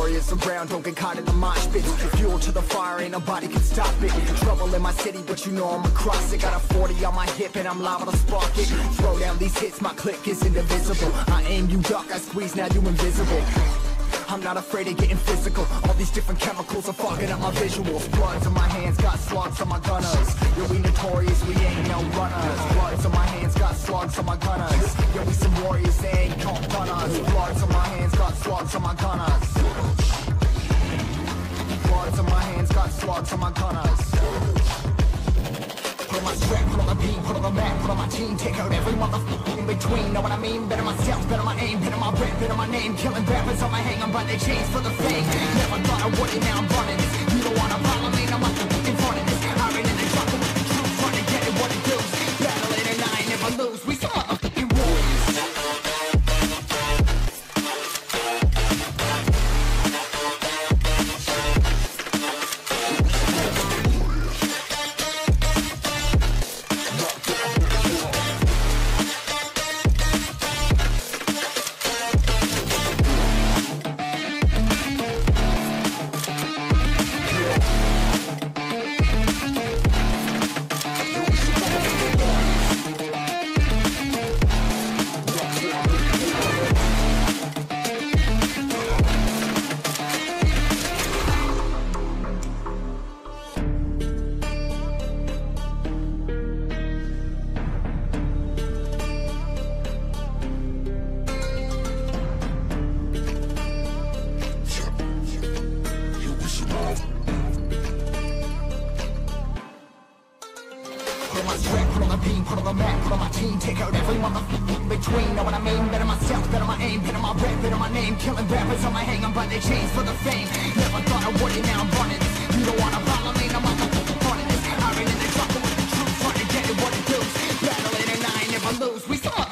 warriors around, don't get caught in the mosh pit. Fuel to the fire, ain't nobody can stop it. Trouble in my city, but you know I'm across it. Got a 40 on my hip and I'm liable to spark it. Throw down these hits, my click is indivisible. I aim, you duck, I squeeze, now you invisible. I'm not afraid of getting physical. All these different chemicals are fogging up my visuals. Bloods on my hands, got slugs on my gunners. Yo, we notorious, we ain't no runners. Bloods on my hands, got slugs on my gunners. Yo, we some warriors, they ain't no gunners. Bloods on my hands, got slugs on my gunners. Bloods on my hands, got slugs on my gunners. Put on my strap, put on the beat, put on the map, put on my team. Take out every motherfucker in between. Know what I mean? Better myself, better my aim, better my rap, better my name. Killing rappers on my hang on by their chains for the fame. Never thought I would it, now I'm running this. You don't wanna follow me, I'm up in front of this. I ran in the jungle with the truth, trying to get it what it does. Battling and I ain't never lose. We some motherfucking warriors. Put on my strap, put on the beam, put on the map, put on my team. Take out every motherfucker in between. Know what I mean? Better myself, better my aim, better my rap, better my name. Killing rappers on my hang on by their chains for the fame. Never thought I would it, now I'm running this. You don't wanna follow me, I'm motherfucking running this. I ran in the jungle with the truth, trying to get it what it does. Battling and I ain't never lose. We some